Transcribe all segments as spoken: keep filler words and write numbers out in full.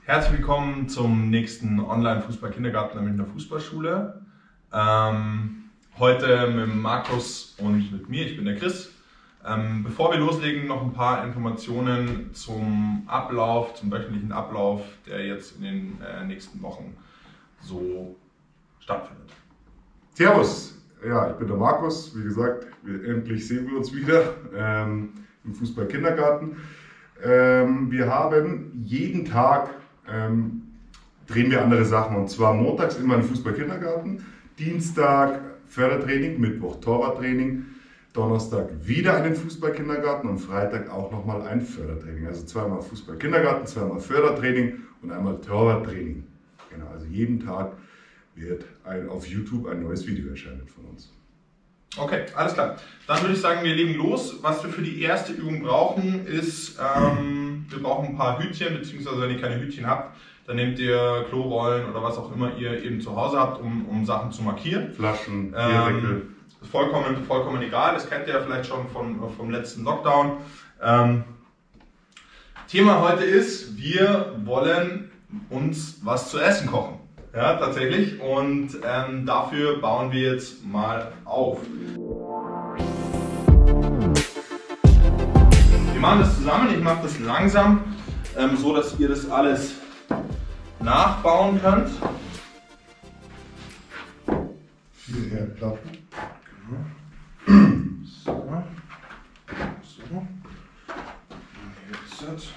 Herzlich willkommen zum nächsten Online-Fußball-Kindergarten der Münchner Fußballschule. Ähm, heute mit Markus und mit mir, ich bin der Chris. Ähm, bevor wir loslegen, noch ein paar Informationen zum Ablauf, zum wöchentlichen Ablauf, der jetzt in den äh, nächsten Wochen so stattfindet. Servus, ja, ich bin der Markus. Wie gesagt, wir, endlich sehen wir uns wieder ähm, im Fußball-Kindergarten. Ähm, wir haben jeden Tag ähm, drehen wir andere Sachen, und zwar montags immer einen Fußball-Kindergarten, Dienstag Fördertraining, Mittwoch Torwarttraining, Donnerstag wieder einen Fußball-Kindergarten und Freitag auch nochmal ein Fördertraining. Also zweimal Fußball-Kindergarten, zweimal Fördertraining und einmal Torwarttraining. Genau, also jeden Tag wird ein, auf YouTube ein neues Video erscheinen von uns. Okay, alles klar. Dann würde ich sagen, wir legen los. Was wir für die erste Übung brauchen, ist, ähm, wir brauchen ein paar Hütchen, beziehungsweise wenn ihr keine Hütchen habt, dann nehmt ihr Klorollen oder was auch immer ihr eben zu Hause habt, um, um Sachen zu markieren. Flaschen, Bierdeckel. Ähm, ist vollkommen, vollkommen egal, das kennt ihr ja vielleicht schon von, vom letzten Lockdown. Ähm, Thema heute ist, wir wollen uns was zu essen kochen. Ja, tatsächlich. Und ähm, dafür bauen wir jetzt mal auf. Wir machen das zusammen. Ich mache das langsam, ähm, so dass ihr das alles nachbauen könnt. Vier Herdplatten. Genau. So. So. Jetzt.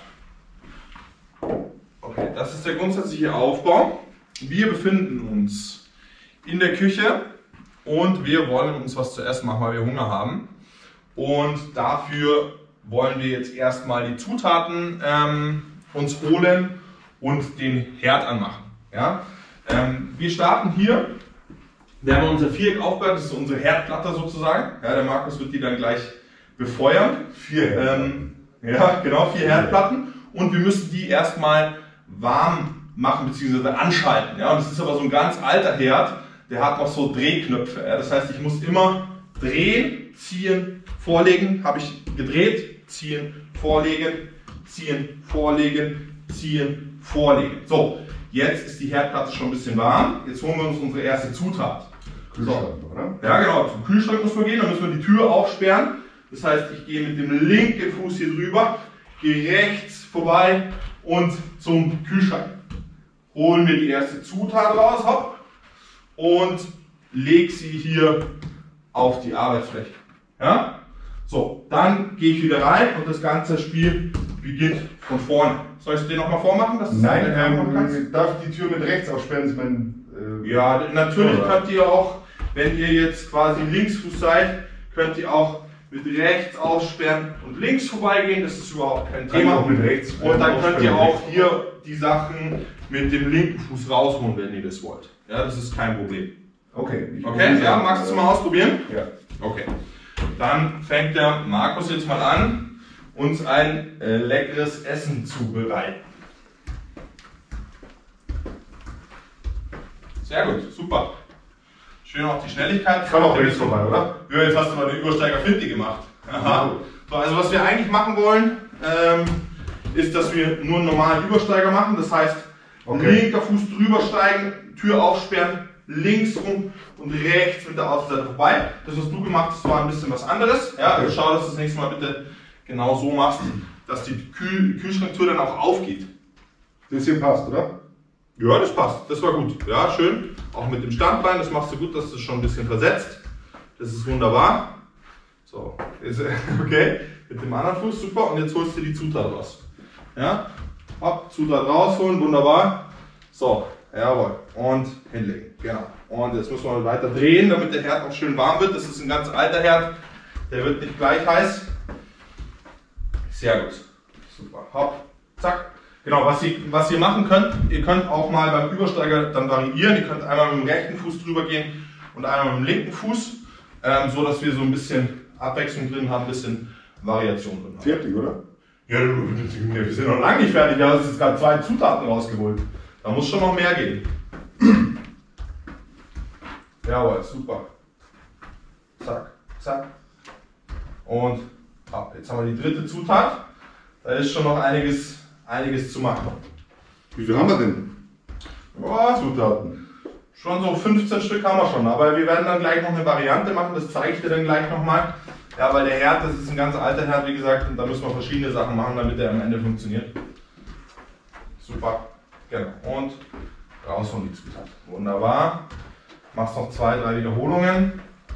Okay, das ist der grundsätzliche Aufbau. Wir befinden uns in der Küche und wir wollen uns was zu essen machen, weil wir Hunger haben. Und dafür wollen wir jetzt erstmal die Zutaten ähm, uns holen und den Herd anmachen. Ja? Ähm, wir starten hier. Wir haben unser Viereck aufgebaut, das ist unsere Herdplatte sozusagen. Ja, der Markus wird die dann gleich befeuern. Vier Herdplatten. Ähm, ja, genau, vier Herdplatten. Und wir müssen die erstmal warm machen bzw. anschalten. Ja? Und das ist aber so ein ganz alter Herd, der hat noch so Drehknöpfe. Ja? Das heißt, ich muss immer drehen, ziehen, vorlegen. Habe ich gedreht, ziehen, vorlegen, ziehen, vorlegen, ziehen, vorlegen. So, jetzt ist die Herdplatte schon ein bisschen warm. Jetzt holen wir uns unsere erste Zutat. Kühlschrank, so. Oder? Ja, genau, zum Kühlschrank muss man gehen, dann müssen wir die Tür aufsperren. Das heißt, ich gehe mit dem linken Fuß hier drüber, gehe rechts vorbei und zum Kühlschrank. Holen wir die erste Zutat raus, hopp, und leg sie hier auf die Arbeitsfläche. Ja? So, dann gehe ich wieder rein und das ganze Spiel beginnt von vorne. Soll ich es dir nochmal vormachen? Dass Nein, ähm, darf ich die Tür mit rechts aufsperren? Ich mein, äh, ja, natürlich oder? könnt ihr auch, wenn ihr jetzt quasi Linksfuß seid, könnt ihr auch mit rechts aufsperren und links vorbeigehen. Das ist überhaupt kein Kann Thema. auch mit rechts Und dann könnt ihr auch rechts. hier die Sachen mit dem linken Fuß rausholen, wenn ihr das wollt. Ja, das ist kein Problem. Okay. ich Okay, ja, magst du es äh, mal ausprobieren? Ja. Okay. Dann fängt der Markus jetzt mal an, uns ein äh, leckeres Essen zu bereiten. Sehr gut, super. Schön auch die Schnelligkeit. Kann auch rechts vorbei, oder? Ja, jetzt hast du mal den Übersteiger Flinti gemacht. Aha. So, also was wir eigentlich machen wollen, ähm, ist, dass wir nur einen normalen Übersteiger machen. Das heißt, Okay. linker Fuß drüber steigen, Tür aufsperren, links rum und rechts mit der Außenseite vorbei. Das, was du gemacht hast, war ein bisschen was anderes. Ja, also schau, dass du das nächste Mal bitte genau so machst, dass die Kühl Kühlschranktür dann auch aufgeht. Das hier passt, oder? Ja, das passt. Das war gut. Ja, schön. Auch mit dem Standbein, das machst du gut, dass du es schon ein bisschen versetzt. Das ist wunderbar. So, ist, okay. Mit dem anderen Fuß, super. Und jetzt holst du die Zutat raus. Ja, hopp, Zutat rausholen, wunderbar. So, jawohl. Und hinlegen. Genau. Und jetzt müssen wir weiter drehen, damit der Herd auch schön warm wird. Das ist ein ganz alter Herd. Der wird nicht gleich heiß. Sehr gut. Super. Hopp, zack. Genau, was ihr, was ihr machen könnt, ihr könnt auch mal beim Übersteiger dann variieren. Ihr könnt einmal mit dem rechten Fuß drüber gehen und einmal mit dem linken Fuß, ähm, so dass wir so ein bisschen Abwechslung drin haben, ein bisschen Variation drin haben. Fertig, oder? Ja, wir sind noch lange nicht fertig, ja, es ist gerade zwei Zutaten rausgeholt. Da muss schon noch mehr gehen. Jawohl, super. Zack, zack. Und ab. Jetzt haben wir die dritte Zutat. Da ist schon noch einiges, einiges zu machen. Wie viel haben wir denn? Oh, Zutaten. schon so fünfzehn Stück haben wir schon, aber wir werden dann gleich noch eine Variante machen, das zeige ich dir dann gleich nochmal. Ja, weil der Herd, das ist ein ganz alter Herd, wie gesagt, und da müssen wir verschiedene Sachen machen, damit der am Ende funktioniert. Super, genau. Und raus von die Zutaten. Wunderbar. Machst noch zwei, drei Wiederholungen.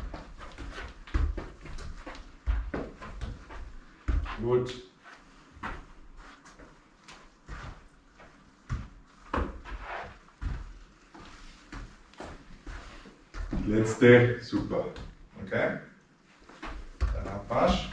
Gut. Letzte. Super. Okay. Dann Abwasch.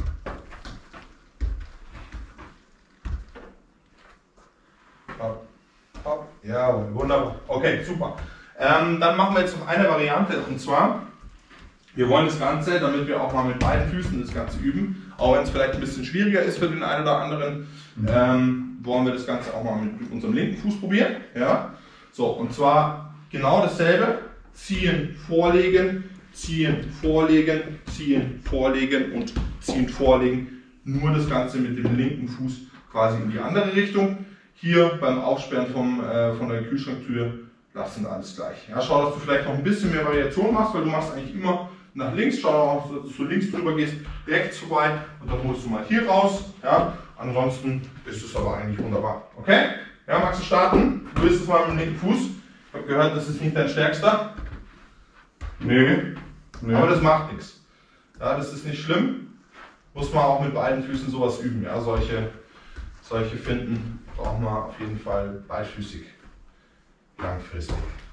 Hopp, hopp. Jawohl, wunderbar. Okay, super. Ähm, dann machen wir jetzt noch eine Variante, und zwar, wir wollen das Ganze, damit wir auch mal mit beiden Füßen das Ganze üben, auch wenn es vielleicht ein bisschen schwieriger ist für den einen oder anderen, ähm, wollen wir das Ganze auch mal mit unserem linken Fuß probieren. Ja? So, und zwar genau dasselbe, ziehen, vorlegen, ziehen, vorlegen, ziehen, vorlegen und ziehen, vorlegen, nur das Ganze mit dem linken Fuß quasi in die andere Richtung. Hier beim Aufsperren vom, äh, von der Kühlschranktür lassen alles gleich. Ja, schau, dass du vielleicht noch ein bisschen mehr Variation machst, weil du machst eigentlich immer nach links. Schau auch, dass du links drüber gehst, rechts vorbei und dann holst du mal hier raus. Ja, ansonsten ist es aber eigentlich wunderbar. Okay? Ja, magst du starten? Du willst es mal mit dem linken Fuß. Ich habe gehört, das ist nicht dein stärkster. Nee. nee. Aber das macht nichts. Ja, das ist nicht schlimm. Muss man auch mit beiden Füßen sowas üben. Ja, solche, solche Finden braucht man auf jeden Fall beidfüßig. Langfristig.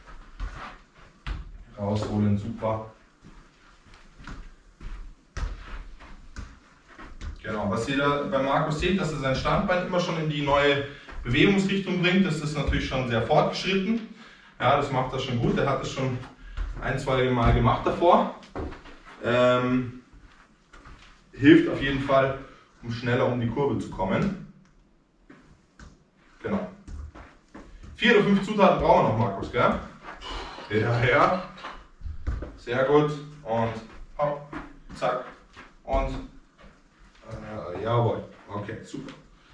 Rausholen, super. Genau, was ihr da bei Markus seht, dass er sein Standbein immer schon in die neue Bewegungsrichtung bringt, das ist natürlich schon sehr fortgeschritten. Ja, das macht er schon gut, er hat das schon ein, zwei Mal gemacht davor. Ähm, hilft auf jeden Fall, um schneller um die Kurve zu kommen. Genau. Vier oder fünf Zutaten brauchen wir noch, Markus, gell? Ja, ja. Sehr gut. Und hopp, zack. Und äh, jawohl. Okay, super.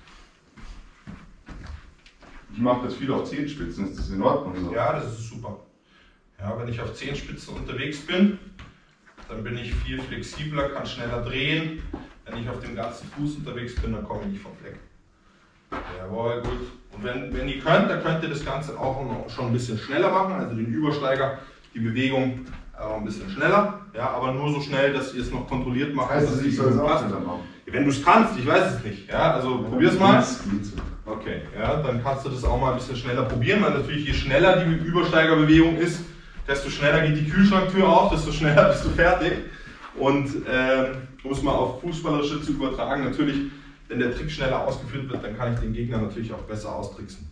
Ich mache das viel auf Zehenspitzen, ist das in Ordnung so? Ja, das ist super. Ja, wenn ich auf Zehenspitzen unterwegs bin, dann bin ich viel flexibler, kann schneller drehen. Wenn ich auf dem ganzen Fuß unterwegs bin, dann komme ich nicht vom Fleck. Jawohl, gut. Und wenn, wenn ihr könnt, dann könnt ihr das Ganze auch noch schon ein bisschen schneller machen, also den Übersteiger, die Bewegung auch ein bisschen schneller, ja, aber nur so schnell, dass ihr es noch kontrolliert macht. Heißt das, ich soll es auch schneller machen? Wenn du es kannst, ich weiß es nicht, ja, also ja, probier es mal. Okay, ja, dann kannst du das auch mal ein bisschen schneller probieren, weil natürlich je schneller die Übersteigerbewegung ist, desto schneller geht die Kühlschranktür auf, desto schneller bist du fertig. Und äh, um es mal auf Fußballerische zu übertragen, natürlich, wenn der Trick schneller ausgeführt wird, dann kann ich den Gegner natürlich auch besser austricksen.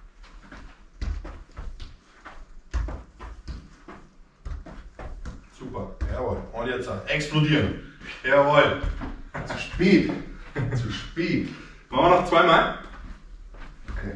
Super, jawohl. Und jetzt explodieren. Jawohl. Zu spät. Zu spät. Machen wir noch zweimal? Okay.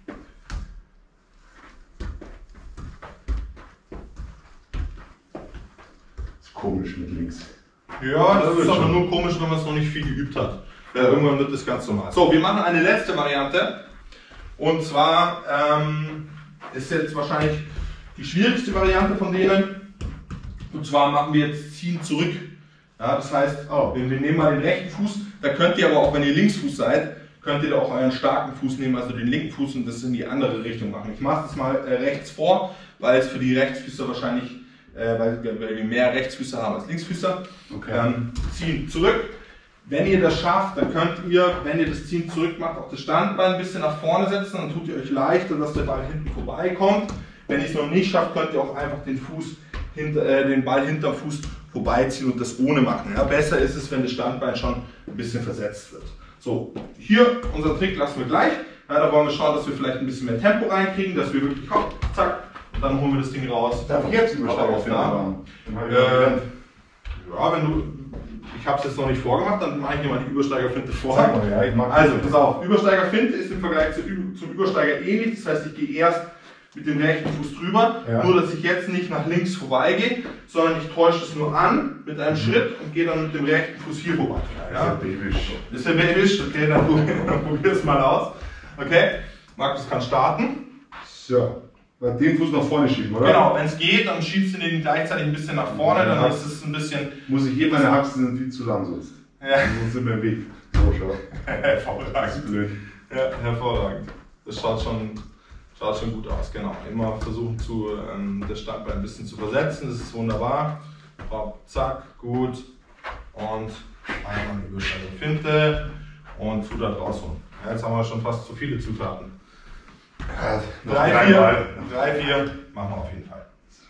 Ist komisch mit links. Ja, das, das ist aber nur komisch, wenn man es noch nicht viel geübt hat. Ja, irgendwann wird das ganz normal. So, wir machen eine letzte Variante. Und zwar ähm, ist jetzt wahrscheinlich die schwierigste Variante von denen. Und zwar machen wir jetzt Ziehen zurück. Ja, das heißt, oh, wir nehmen mal den rechten Fuß. Da könnt ihr aber auch, wenn ihr Linksfuß seid, könnt ihr da auch euren starken Fuß nehmen, also den linken Fuß, und das in die andere Richtung machen. Ich mache das mal äh, rechts vor, weil es für die Rechtsfüßer wahrscheinlich, äh, weil, weil wir mehr Rechtsfüßer haben als Linksfüßer. Okay. Ähm, ziehen zurück. Wenn ihr das schafft, dann könnt ihr, wenn ihr das Ziehen zurück macht, auch das Standbein ein bisschen nach vorne setzen, dann tut ihr euch leichter, dass der Ball hinten vorbeikommt. Wenn ihr es noch nicht schafft, könnt ihr auch einfach den, Fuß hinter, äh, den Ball hinterm Fuß vorbeiziehen und das ohne machen. Ja, besser ist es, wenn das Standbein schon ein bisschen versetzt wird. So, hier, unseren Trick lassen wir gleich. Ja, da wollen wir schauen, dass wir vielleicht ein bisschen mehr Tempo reinkriegen, dass wir wirklich, hopp, zack, und dann holen wir das Ding raus. Darf ich jetzt Übersteiger finden? Äh, ja, wenn du, ich habe es jetzt noch nicht vorgemacht, dann mache ich dir mal die Übersteigerfinte vor. Sag mal, ja, ich mag also, pass auf, Übersteigerfinte ist im Vergleich zu, zum Übersteiger ähnlich, das heißt, ich gehe erst mit dem rechten Fuß drüber, ja. Nur dass ich jetzt nicht nach links vorbeigehe, sondern ich täusche es nur an mit einem mhm. Schritt und gehe dann mit dem rechten Fuß hier vorbei. Ja? Das ist ja babysch. Das ist ja babysch, okay, dann probier es mal aus. Okay, Markus kann starten. So, den Fuß nach vorne schieben, oder? Genau, wenn es geht, dann schiebst du den gleichzeitig ein bisschen nach vorne, Ja, dann ist es ein bisschen... Muss ich hier, meine Achsen sind viel zu lang sonst. Ja. Sonst sind wir im Weg. Oh, schau. Hervorragend. Das ist blöd. Ja, hervorragend. Das schaut schon, schaut schon gut aus, genau. Immer versuchen, zu, ähm, das Standbein ein bisschen zu versetzen, das ist wunderbar. Hopp, zack, gut. Und einmal die übersteigende Finte und Zutat rausholen. Ja, jetzt haben wir schon fast zu viele Zutaten. Ja, Drei, vier, drei, vier, machen wir auf jeden Fall.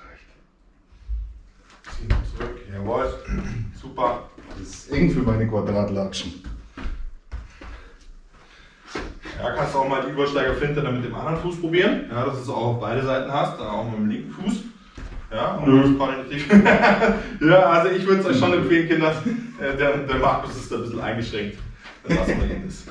Ziehen wir zurück, jawohl, super. Das ist eng für meine Quadratlatschen. Ja, kannst du auch mal die Übersteigerfinte dann mit dem anderen Fuß probieren, ja, dass du es auch auf beide Seiten hast, dann auch mit dem linken Fuß. Ja, Nö. Ja, also ich würde es euch schon empfehlen, Kinder, der, der Markus ist da ein bisschen eingeschränkt. Dann lassen wir ihn das.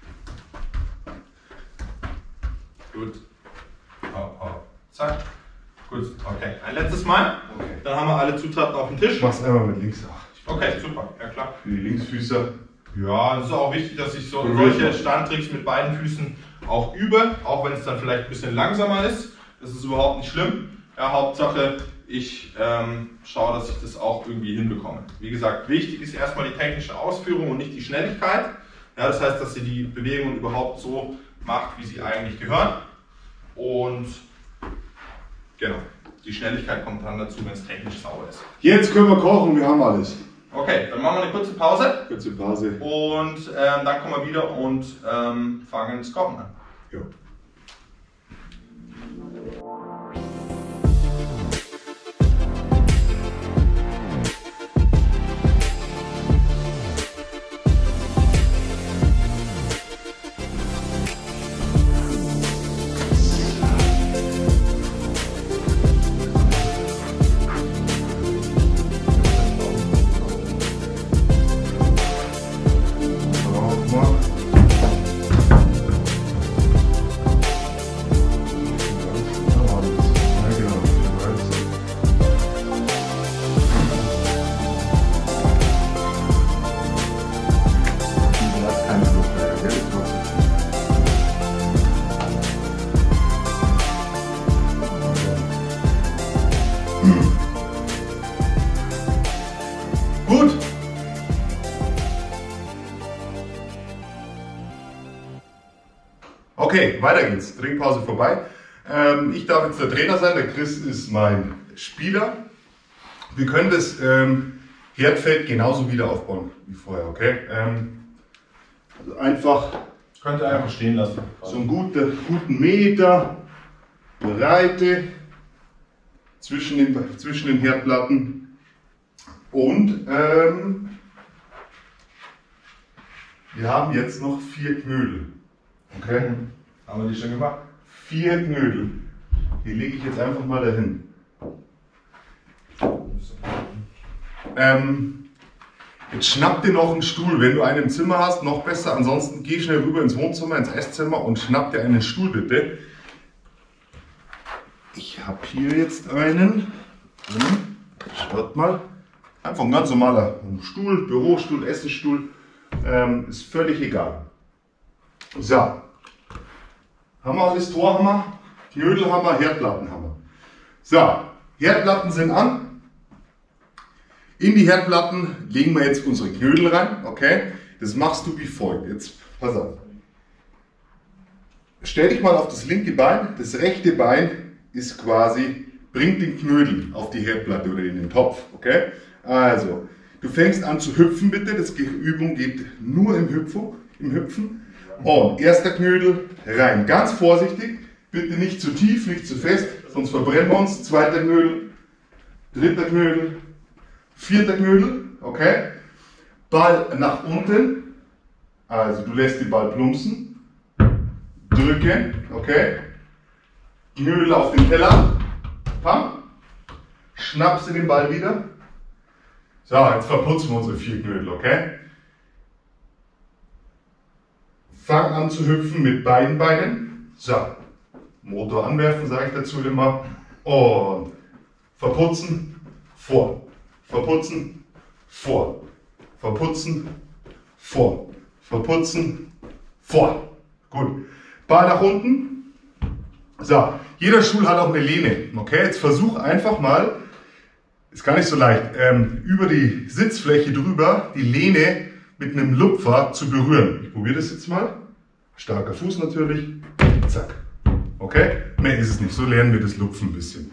Gut. Hopp, hopp. Zack. Gut, okay. Ein letztes Mal. Okay. Dann haben wir alle Zutaten auf dem Tisch. Ich mach's einmal mit links. Ach, Okay, super. Ja, klar. für die Linksfüßer. Ja, es ist auch wichtig, dass ich so, Probier solche mal. Standtricks mit beiden Füßen auch übe, auch wenn es dann vielleicht ein bisschen langsamer ist. Das ist überhaupt nicht schlimm. Ja, Hauptsache, ich ähm, schaue, dass ich das auch irgendwie hinbekomme. Wie gesagt, wichtig ist erstmal die technische Ausführung und nicht die Schnelligkeit. Ja, das heißt, dass ihr die Bewegungen überhaupt so macht, wie sie eigentlich gehören. Und genau, die Schnelligkeit kommt dann dazu, wenn es technisch sauber ist. Jetzt können wir kochen, wir haben alles. Okay, dann machen wir eine kurze Pause. Kurze Pause. Und ähm, dann kommen wir wieder und ähm, fangen das Kochen an. Ja. Gut. Okay, weiter geht's. Trinkpause vorbei. Ähm, ich darf jetzt der Trainer sein, der Chris ist mein Spieler. Wir können das ähm, Herdfeld genauso wieder aufbauen wie vorher, okay? Ähm, also einfach Könnt ihr einfach stehen lassen. so einen guten, guten Meter Breite zwischen den, zwischen den Herdplatten und ähm, wir haben jetzt noch vier Knödel. Okay? Haben wir die schon gemacht? Vier Knödel. Die lege ich jetzt einfach mal dahin. Ähm, jetzt schnapp dir noch einen Stuhl, wenn du einen im Zimmer hast, noch besser. Ansonsten geh schnell rüber ins Wohnzimmer, ins Esszimmer und schnapp dir einen Stuhl bitte. Ich habe hier jetzt einen. Schaut mal. Einfach ein ganz normaler Stuhl, Bürostuhl, Essensstuhl. Ähm, ist völlig egal. So. Haben wir alles, Torhammer, Knödelhammer, Herdplattenhammer. So, Herdplatten sind an. In die Herdplatten legen wir jetzt unsere Knödel rein. Okay, das machst du wie folgt. Jetzt pass auf. Stell dich mal auf das linke Bein. Das rechte Bein ist quasi, bringt den Knödel auf die Herdplatte oder in den Topf. Okay, also du fängst an zu hüpfen bitte. Das die Übung geht nur im Hüpfen. Im Hüpfen. Und erster Knödel rein. Ganz vorsichtig. Bitte nicht zu tief, nicht zu fest, sonst verbrennen wir uns. Zweiter Knödel, dritter Knödel, vierter Knödel, okay. Ball nach unten, also du lässt den Ball plumpsen, drücken, okay. Knödel auf den Teller, pam, schnappst du den Ball wieder. So, jetzt verputzen wir unsere vier Knödel, okay. Fang an zu hüpfen mit beiden Beinen. So. Motor anwerfen, sage ich dazu immer. Und verputzen, vor. Verputzen, vor. Verputzen, vor. Verputzen, vor. Gut. Ball nach unten. So, jeder Stuhl hat auch eine Lehne. Okay, jetzt versuch einfach mal, ist gar nicht so leicht, ähm, über die Sitzfläche drüber die Lehne mit einem Lupfer zu berühren. Ich probiere das jetzt mal. Starker Fuß natürlich. Zack. Okay? Mehr ist es nicht. So lernen wir das Lupfen ein bisschen.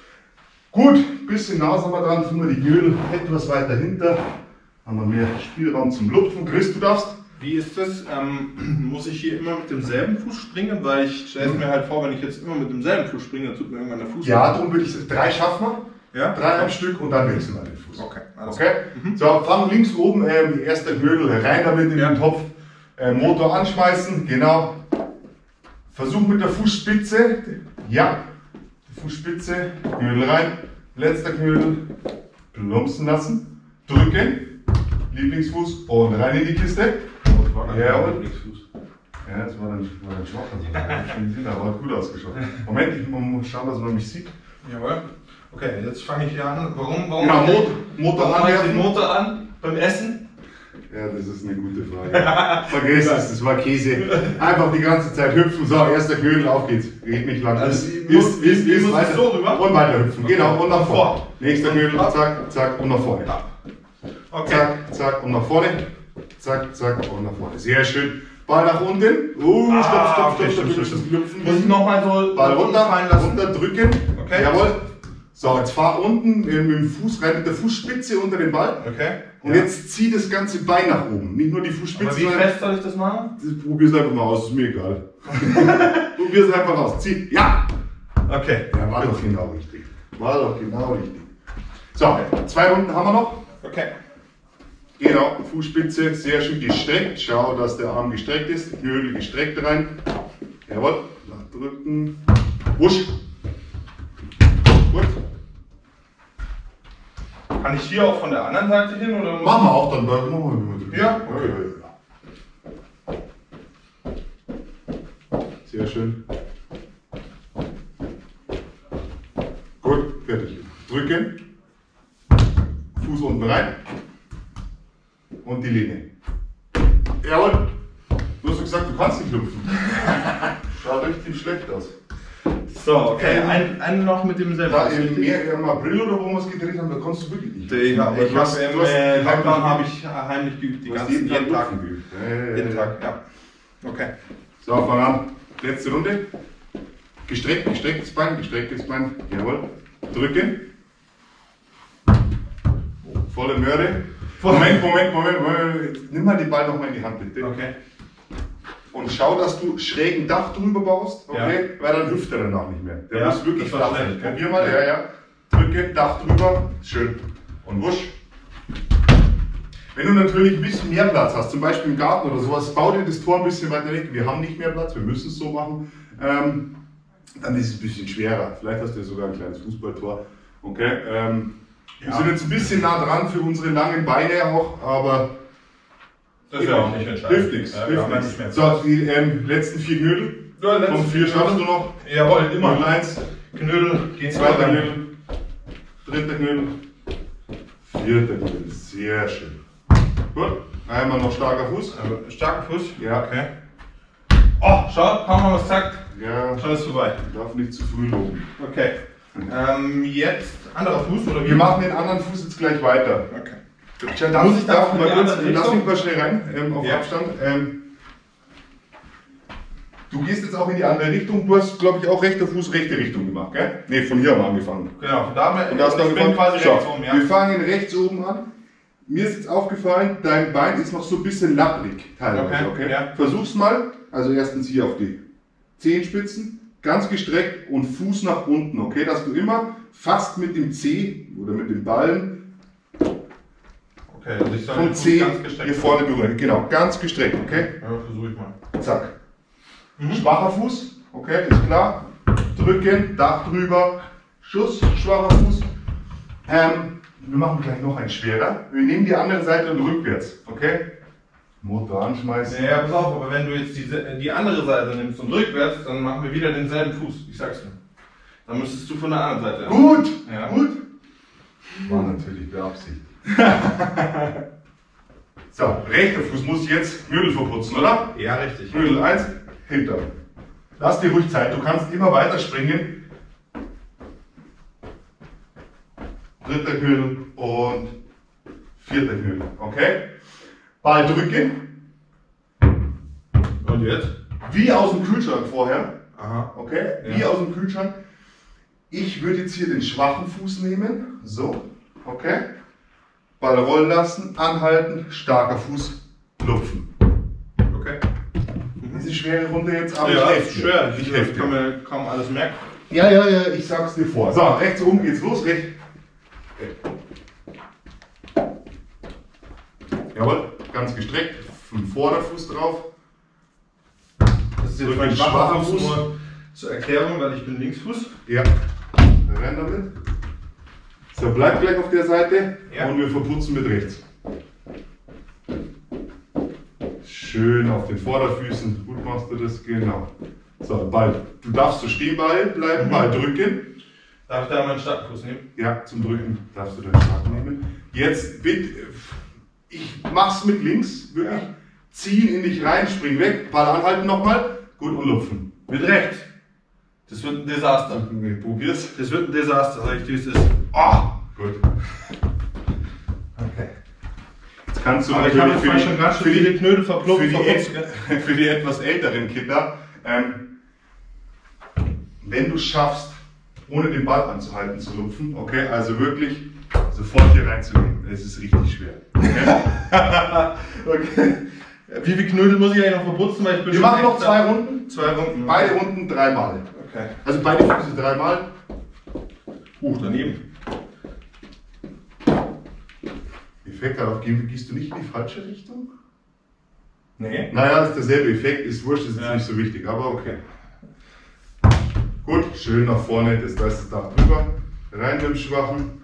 Gut, bisschen Nase haben wir dran. Tun wir die Knödel etwas weiter hinter. Haben wir mehr Spielraum zum Lupfen. Chris, du darfst. Wie ist das? Ähm, muss ich hier immer mit demselben Fuß springen? Weil ich stelle es mir halt vor, wenn ich jetzt immer mit demselben Fuß springe, dann tut mir irgendwann der Fuß. Ja, darum würde ich sagen, drei schaffen wir. Ja? Drei am Stück und dann wechseln wir den Fuß. Okay, alles Okay? Mhm. So, fangen links oben ähm, die erste Knödel rein damit in ja. den Topf. Äh, Motor anschmeißen, genau. Versuch mit der Fußspitze. Ja, die Fußspitze, Knödel rein. Letzter Knödel, plumpsen lassen. Drücken. Lieblingsfuß und rein in die Kiste. Ja, und ja, das war dann, war dann schwach. Aber hat gut ausgeschaut. Moment, ich muss schauen, dass man mich sieht. Jawohl. Okay, jetzt fange ich hier an. Warum? Warum Genau, Motor, Motor warum anwerfen. den Motor an beim Essen? Ja, das ist eine gute Frage. Vergiss es, das war Käse. Einfach die ganze Zeit hüpfen. So, erster Knödel, auf geht's. Geht nicht lang. Also, ist, muss, ist, ist, ist weiter. So rüber? Und weiter hüpfen. Okay. Genau, und nach vorne. Vor. Nächster Knödel, zack, zack, und nach vorne. Okay. Zack, zack, und nach vorne. Zack, zack, und nach vorne. Sehr schön. Ball nach unten. Uh, Ah, stopp, stopp, okay, stopp, stimmt, stopp. stimmt. Hüpfen. Muss ich nochmal so Ball runter, fallen lassen? runter drücken. Okay. Jawohl. So, jetzt fahr unten mit dem Fuß rein, mit der Fußspitze unter den Ball. Okay. Und Ja. jetzt zieh das ganze Bein nach oben. Nicht nur die Fußspitze. Aber wie sondern- fest soll ich das machen? Probier es einfach mal aus, ist mir egal. Probier es einfach aus. Zieh. Ja! Okay. Ja, war doch genau richtig. War doch genau richtig. So, zwei Runden haben wir noch. Okay. Genau, Fußspitze sehr schön gestreckt. Schau, dass der Arm gestreckt ist. Knödel gestreckt rein. Jawohl. Drücken. Wusch. Gut. Kann ich hier auch von der anderen Seite hin oder? Machen wir auch dann. Machen wir. Ja? Okay. Sehr schön. Gut, fertig. Drücken. Fuß unten rein. Und die Lehne. Jawohl. Du hast doch gesagt, du kannst nicht hüpfen. Schaut richtig schlecht aus. So, okay. Ein, einen noch mit demselben. Da im, mehr, im April oder wo wir es gedreht haben, da kannst du wirklich nicht. Ja, aber ich Du hast- habe du hast- im äh, du hast- Lockdown habe ich heimlich geübt, die du hast ganzen jeden Tag. Hüpfen geübt. Ja, ja, ja, Jeden ja. Tag, ja. Okay. So, fang an. Letzte Runde. Gestreckt, gestrecktes Bein, gestrecktes Bein. Jawohl. Drücken. Volle Möhre. Moment, Moment, Moment, Moment. Nimm mal den Ball nochmal in die Hand, bitte. Okay. Und schau, dass du schrägen Dach drüber baust, okay? Ja. Weil dann hüpft er danach nicht mehr. Der Ja, muss wirklich das war flach sein. schlecht, gell? Probier mal, ja, ja. Drücke, Dach drüber. Schön. Und wusch. Wenn du natürlich ein bisschen mehr Platz hast, zum Beispiel im Garten oder sowas, bau dir das Tor ein bisschen weiter weg. Wir haben nicht mehr Platz, wir müssen es so machen. Ähm, dann ist es ein bisschen schwerer. Vielleicht hast du ja sogar ein kleines Fußballtor. Okay. Ähm, Ja. Wir sind jetzt ein bisschen nah dran für unsere langen Beine auch, aber Das ist ja auch nicht entscheidend. hilft nichts. Ja, wir hilft haben ja nichts. nicht mehr So, die ähm, letzten vier Knödel. Ja, letzten Von vier vier schaffst du noch. Jawohl, immer. Knödel eins, Knödel, geht zweiter weiter. Knödel, dritter Knödel, vierter Knödel. Sehr schön. Gut, einmal noch starker Fuß. Also, starker Fuß? Ja. Okay. Oh, schau, haben wir was gesagt. Ja, Schon ist vorbei. darf nicht zu früh loben. Okay. Ähm, jetzt anderer Fuß oder wie? Wir machen den anderen Fuß jetzt gleich weiter. Okay. Tja, darf Muss ich ich darf da mal in die kurz, andere lass Richtung? mich mal schnell rein, ähm, auf Ja. Abstand. Ähm, du gehst jetzt auch in die andere Richtung. Du hast, glaube ich, auch rechter Fuß, rechte Richtung gemacht, gell? Ne, von hier haben wir angefangen. Genau, von da haben wir, Und da hast du ich bin angefangen. quasi So, rechts oben, ja. Wir fangen rechts oben an. Mir ist jetzt aufgefallen, dein Bein ist noch so ein bisschen lapprig teilweise. Okay, Okay, ja. Versuch's mal. Also erstens hier auf die Zehenspitzen, ganz gestreckt und Fuß nach unten. Okay, dass du immer fast mit dem Zeh oder mit dem Ballen Okay, also ich soll vom den Fuß Zeh ganz gestreckt hier vorne berühren. Genau, ganz gestreckt. Okay, Ja, versuche ich mal. zack. Mhm. Schwacher Fuß. Okay, ist klar. Drücken, Dach drüber. Schuss, schwacher Fuß. Ähm, wir machen gleich noch einen schwerer. Wir nehmen die andere Seite und rückwärts. Okay? Motor anschmeißen. Ja, pass auf, aber wenn du jetzt die, die andere Seite nimmst und rückwärts, dann machen wir wieder denselben Fuß. Ich sag's dir. Dann müsstest du von der anderen Seite. Gut, Ja. gut. War natürlich beabsichtigt. So, rechter Fuß muss jetzt Knödel verputzen, oder? Ja, richtig. Knödel eins, hinter. Lass dir ruhig Zeit, du kannst immer weiter springen. Dritter Knödel und vierter Knödel, okay? Ball drücken. Und jetzt? Wie aus dem Kühlschrank vorher. Aha. Okay? Wie Ja. aus dem Kühlschrank. Ich würde jetzt hier den schwachen Fuß nehmen. So. Okay? Ball rollen lassen, anhalten, starker Fuß, lupfen. Okay. Diese schwere Runde jetzt, aber Ja, ich ist helfe schwer. dir. Ich Ich helfe kann dir. mir kaum alles merken. Ja, ja, ja, ich sag's dir vor. So, rechts oben geht's los. Rechts. Okay. Jawohl, ganz gestreckt. Vom Vorderfuß drauf. Das ist jetzt Drück mein den schwacher schwachen Fuß, Fuß. nur zur Erklärung, weil ich bin Linksfuß. Ja. Rein damit. So, bleib gleich auf der Seite Ja. und wir verputzen mit rechts. Schön auf den Vorderfüßen. Gut machst du das, genau. So, Ball. Du darfst so stehen bleiben, Ball drücken. Darf ich da meinen starken Fuß nehmen? Ja, zum Drücken darfst du deinen Schlag nehmen. Jetzt bitte, ich mach's mit links, wirklich Ja. ziehen in dich rein, spring weg, Ball anhalten nochmal, gut und lupfen. Mit rechts. Das wird ein Desaster. Okay, probier's. Das wird ein Desaster, sag ich dir, es ist. Oh, gut. Okay. Jetzt kannst du Aber ich habe jetzt für vorhin die, schon ganz schön für die, viele Knödel verkloppt. für die, verputzt, et- für die etwas älteren Kinder, ähm, wenn du es schaffst, ohne den Ball anzuhalten zu lupfen, okay, also wirklich sofort hier reinzugehen, es ist richtig schwer. Okay? Okay. Wie viele Knödel muss ich eigentlich noch verputzen? Weil ich bin Wir schon machen noch echt zwei da- Runden, Zwei Runden. beide Runden dreimal. Okay. Also beide Füße dreimal. Huch, daneben. Effekt darauf geben, gehst du nicht in die falsche Richtung? Nee. Naja, das ist derselbe Effekt, ist wurscht, ist jetzt Ja. nicht so wichtig, aber okay. Gut, schön nach vorne, das da ist das Dach drüber. Rein mit dem Schwachen.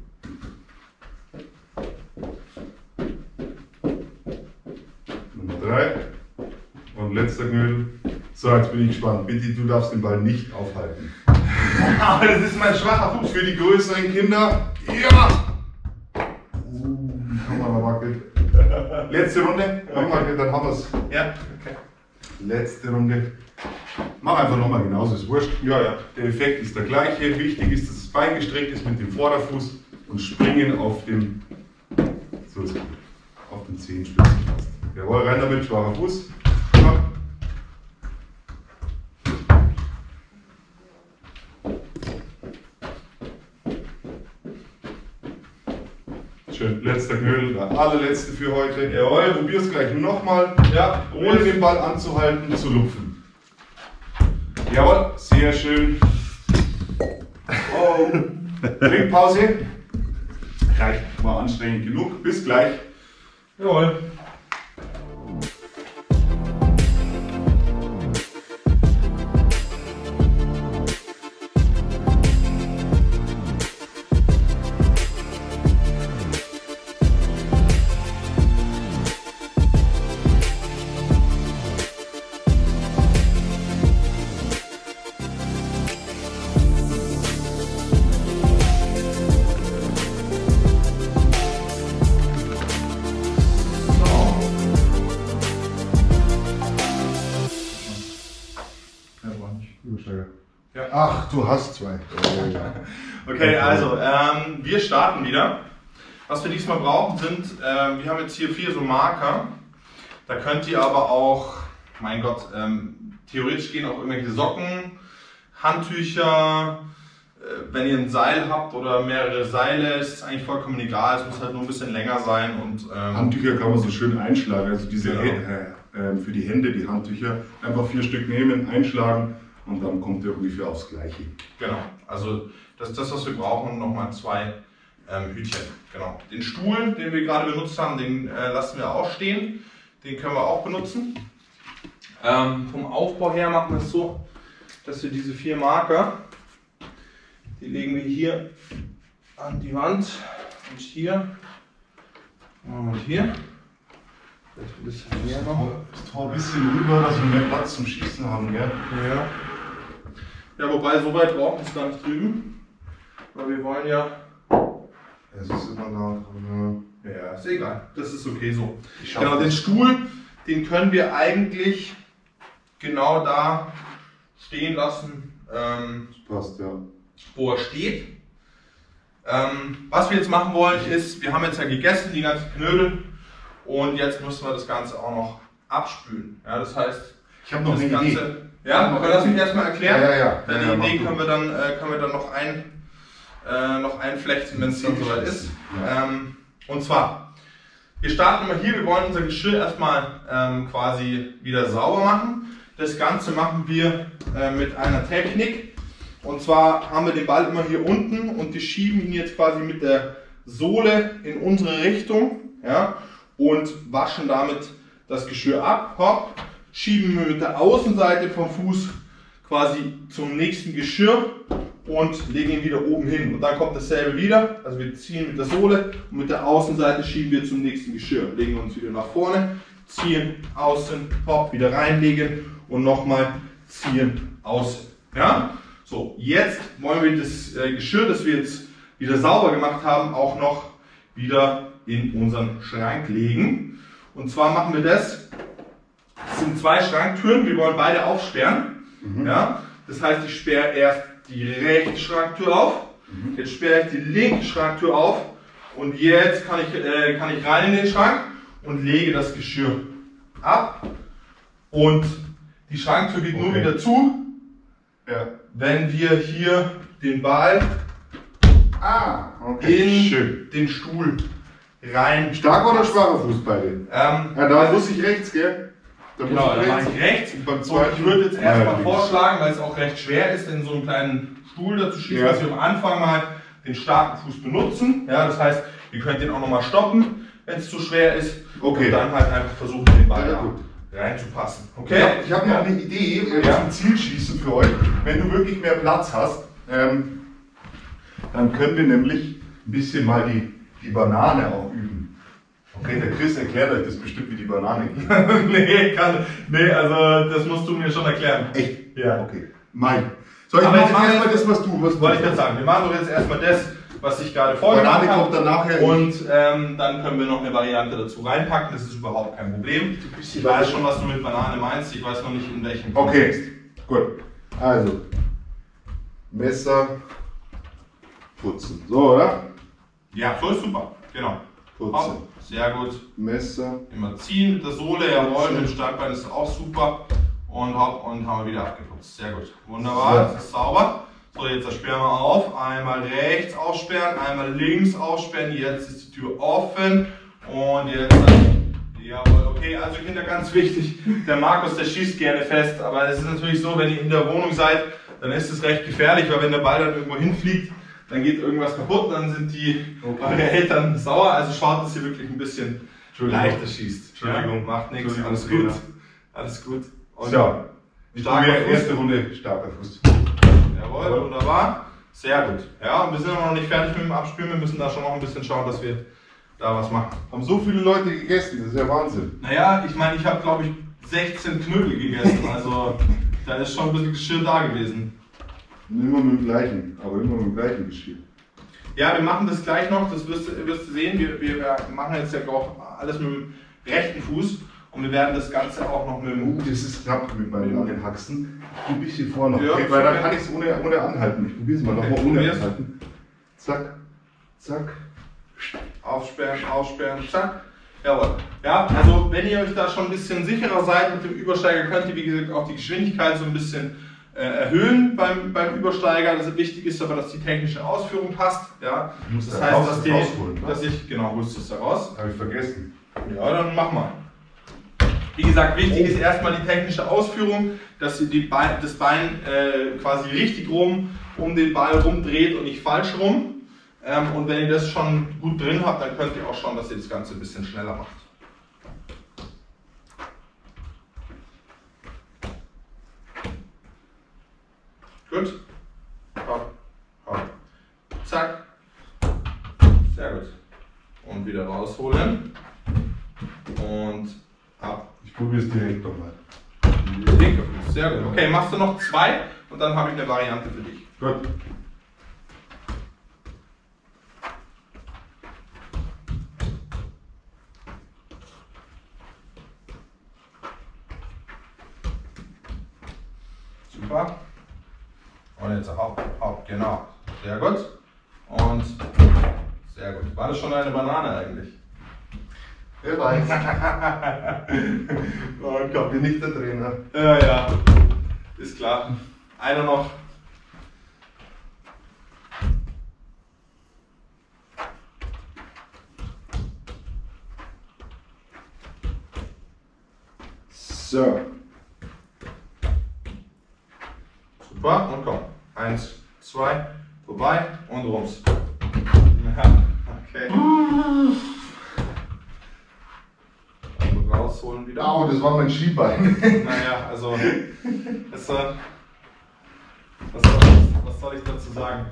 Nummer drei. Und letzter Knödel. So, jetzt bin ich gespannt. Bitte, du darfst den Ball nicht aufhalten. Aber das ist mein schwacher Fuß. Für die größeren Kinder. Ja! Uh, komm mal, wackelt. Letzte Runde. Mach mal, dann haben wir es. Ja. Okay. Letzte Runde. Mach einfach nochmal genauso, ist wurscht. Ja, ja. Der Effekt ist der gleiche. Wichtig ist, dass das Bein gestreckt ist mit dem Vorderfuß und springen auf dem, so ist gut, auf den Zehenspitzen fast. Jawohl, rein damit, schwacher Fuß. Ja. Schön, letzter Knödel, der allerletzte für heute. Jawohl, probier's gleich nochmal. Ja, Ohne den Ball anzuhalten, zu lupfen. Jawohl, sehr schön. Oh. Trinkpause. Reicht, war anstrengend genug. Bis gleich. Jawohl. Ja. Ach, du hast zwei. Okay, also ähm, wir starten wieder. Was wir diesmal brauchen sind, ähm, wir haben jetzt hier vier so Marker. Da könnt ihr aber auch, mein Gott, ähm, theoretisch gehen auch irgendwelche Socken, Handtücher, äh, wenn ihr ein Seil habt oder mehrere Seile, ist es eigentlich vollkommen egal. Es muss halt nur ein bisschen länger sein und ähm, Handtücher kann man so schön einschlagen. Also diese Genau. äh, äh, für die Hände, die Handtücher, einfach vier Stück nehmen, einschlagen und dann kommt ihr ungefähr aufs Gleiche. Genau, also das ist das, was wir brauchen, und nochmal zwei ähm, Hütchen. Genau. Den Stuhl, den wir gerade benutzt haben, den äh, lassen wir auch stehen. Den können wir auch benutzen. Ähm, vom Aufbau her machen wir es so, dass wir diese vier Marker, die legen wir hier an die Wand und hier und hier. Vielleicht ein bisschen mehr noch. Das Tor ein bisschen rüber, dass wir mehr Platz zum Schießen haben, gell? Ja. Ja, wobei so weit brauchen wir es gar nicht drüben. Weil wir wollen ja. Es ist immer laut. Ja. Ja, ist egal. Das ist okay so. Ich schaff Genau, den das. Stuhl, den können wir eigentlich genau da stehen lassen, ähm, passt, ja. wo er steht. Ähm, was wir jetzt machen wollen ist, wir haben jetzt ja gegessen, die ganzen Knödel, und jetzt müssen wir das Ganze auch noch abspülen. Ja, das heißt, ich habe noch das eine Ganze, Idee. Ja, aber lass mich erstmal erklären. Ja, ja, ja. Denn die ja, Idee ja, können wir dann, äh, können wir dann noch, ein, äh, noch einflechten, wenn es dann soweit ist. Ja. Ähm, und zwar, wir starten mal hier, wir wollen unser Geschirr erstmal ähm, quasi wieder sauber machen. Das Ganze machen wir äh, mit einer Technik. Und zwar haben wir den Ball immer hier unten und wir schieben ihn jetzt quasi mit der Sohle in unsere Richtung, ja, und waschen damit das Geschirr ab. Hopp, schieben wir mit der Außenseite vom Fuß quasi zum nächsten Geschirr und legen ihn wieder oben hin. Und dann kommt dasselbe wieder. Also wir ziehen mit der Sohle und mit der Außenseite schieben wir zum nächsten Geschirr. Legen uns wieder nach vorne, ziehen, außen, hopp, wieder reinlegen und nochmal ziehen, außen. Ja? So, jetzt wollen wir das äh, Geschirr, das wir jetzt wieder sauber gemacht haben, auch noch wieder in unseren Schrank legen. Und zwar machen wir das, das sind zwei Schranktüren, wir wollen beide aufsperren. Mhm. Ja? Das heißt, ich sperre erst die rechte Schranktür auf, mhm. Jetzt sperre ich die linke Schranktür auf und jetzt kann ich, äh, kann ich rein in den Schrank und lege das Geschirr ab. Und die Schranktür geht okay. nur wieder zu, ja. wenn wir hier den Ball ah, okay. in Schön. den Stuhl rein. Starker oder schwacher Fuß bei dir? Ähm, ja, da muss ich rechts, gell? Da genau, muss ich da rechts. mache ich rechts. Und beim und zweiten, ich würde jetzt erstmal ja, vorschlagen, weil es auch recht schwer ist, in so einen kleinen Stuhl dazu schießen, ja. dass wir am Anfang mal den starken Fuß benutzen. Ja, das heißt, ihr könnt den auch nochmal stoppen, wenn es zu schwer ist. Okay. Und dann halt einfach versuchen, den Ball ja, gut. reinzupassen. Okay? Ja, ich habe ja. noch eine Idee äh, ja. zum Zielschießen für euch. Wenn du wirklich mehr Platz hast, ähm, dann können wir nämlich ein bisschen mal die, die Banane auch üben. Okay, der Chris erklärt euch das bestimmt, wie die Banane geht. nee, kann, nee, also das musst du mir schon erklären. Echt? Ja. Okay. Mein. So, ich Aber mache jetzt machen erstmal wir- das, was du, was Wollte ich du gerade sagen, wir machen doch jetzt erstmal das, was ich gerade vorgenommen Banane habe. kommt dann nachher. Und ähm, dann können wir noch eine Variante dazu reinpacken, das ist überhaupt kein Problem. Ich weiß schon, was du mit Banane meinst, ich weiß noch nicht in welchem Okay, gut. Also, Messer putzen. So, oder? Ja, so ist super, genau. Putzen. Hopp, sehr gut. Messer. Immer ziehen mit der Sohle, jawohl, mit dem Standbein ist auch super. Und hopp, und haben wir wieder abgeputzt. Sehr gut. Wunderbar, So. das ist sauber. So, jetzt sperren wir auf. Einmal rechts aussperren, einmal links aussperren. Jetzt ist die Tür offen. Und jetzt, jawohl, okay, also Kinder, ganz wichtig. Der Markus, der schießt gerne fest. Aber es ist natürlich so, wenn ihr in der Wohnung seid, dann ist es recht gefährlich, weil wenn der Ball dann irgendwo hinfliegt, dann geht irgendwas kaputt, dann sind die Okay. eure Eltern sauer. Also schaut, dass ihr wirklich ein bisschen leichter schießt. Entschuldigung. Ja, macht nichts, Entschuldigung, alles Bruder. gut. Alles gut. Und So, ich starker probiere Fuß. erste Runde starker Fuß. Jawohl, wunderbar. Sehr gut. Ja, und wir sind aber noch nicht fertig mit dem Abspielen. Wir müssen da schon noch ein bisschen schauen, dass wir da was machen. Haben so viele Leute gegessen, das ist ja Wahnsinn. Naja, ich meine, ich habe glaube ich sechzehn Knödel gegessen. Also da ist schon ein bisschen Geschirr da gewesen. Immer mit dem gleichen, aber immer mit dem gleichen Geschirr. Ja, wir machen das gleich noch. Das wirst, du- wirst du sehen. Wir, wir machen jetzt ja auch alles mit dem rechten Fuß. Und wir werden das Ganze auch noch mit dem Uh, das ist knapp mit meinen langen Haxen. Ein bisschen vor noch. Ja, Okay, weil dann okay. kann ich es ohne, ohne anhalten. Ich probiere es mal Okay, nochmal ohne probier's. anhalten. Zack, zack. Aufsperren, aussperren, zack. Jawohl. Ja, also wenn ihr euch da schon ein bisschen sicherer seid mit dem Übersteiger, könnt ihr wie gesagt auch die Geschwindigkeit so ein bisschen äh, erhöhen beim, beim Übersteiger. Das wichtig ist aber, dass die technische Ausführung passt. Ja. Ich muss Das da heißt, raus- dass, die, rausholen, ne? dass ich, genau, holst du es da raus. Habe ich vergessen. Ja, dann mach mal. Wie gesagt, wichtig ist erstmal die technische Ausführung, dass ihr die Bein, das Bein äh, quasi richtig rum um den Ball rumdreht und nicht falsch rum. Ähm, und wenn ihr das schon gut drin habt, dann könnt ihr auch schauen, dass ihr das Ganze ein bisschen schneller macht. Gut. Hopp, hopp. Zack. Sehr gut. Und wieder rausholen. Und ab. Ich probiere es direkt nochmal. Linker Fuß. Sehr gut. Okay, machst du noch zwei und dann habe ich eine Variante für dich. Gut. Super. Und jetzt hopp, hopp, genau. Sehr gut. Und sehr gut. War das schon eine Banane eigentlich? Wer weiß. Oh, ich glaube, nicht der Trainer. Ja, ja. Ist klar. Einer noch. So. Super, und komm. Eins, zwei, vorbei und rums. Ja, okay. Also rausholen wieder. Au, das war mein Skibein. Naja, also. Ist, äh, was, soll ich, was soll ich dazu sagen?